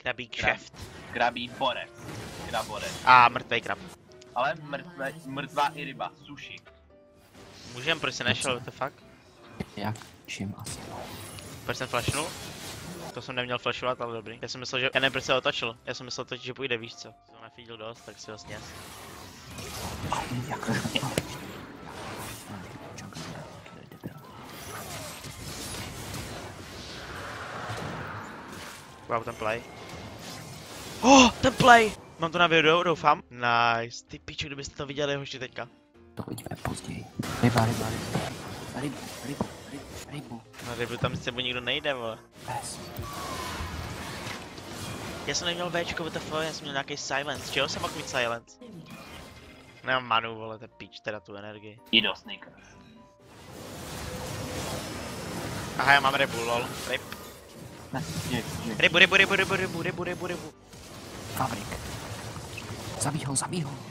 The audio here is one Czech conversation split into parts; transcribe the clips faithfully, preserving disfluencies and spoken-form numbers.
Krabí Krab. kšeft. Krabí borec. Kraborec. A mrtvej krab. Ale mrtvé, mrtvá i ryba. Sushi. Můžem, proč se nešel, what the fuck? Jak? Čím asi? Proč jsem flashnul? To jsem neměl flashovat, ale dobrý. Já jsem myslel, že... Já nevím, proč se otočil. Já jsem myslel totiž, že půjde, víš co. Jsem nefídil dost, tak si ho sněz. Jak? Wow, ten play. Oh, ten play! Mám to na videu, doufám. Nice. Ty piču, kdybyste to viděli hoši teďka. To uvidíme později. Ryba, ryba, ryba. Rybu, rybu, rybu, rybu. Na rybu tam s sebou nikdo nejde, vole. Pes. Já jsem neměl Včko, what the fuck, já jsem měl nějaký silence. Čeho jsem mohl mít silence? Nemám manu, vole, ten pič, teda tu energii. I do Snickers. Aha, já mám rybu, lol. Ryb. Ne, je, je. Rybu, rybu, rybu, rybu, rybu, rybu, rybu, rybu. Fabrik. Zabij ho, zabij ho.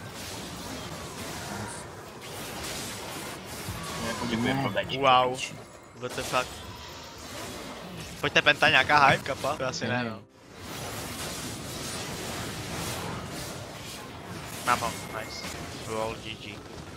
Poděkujem pro Včko. Wow. What the fuck. Pojďte penta, nějaká hype, kapa? To asi ne, no. Mám ho, nice. Roll G G.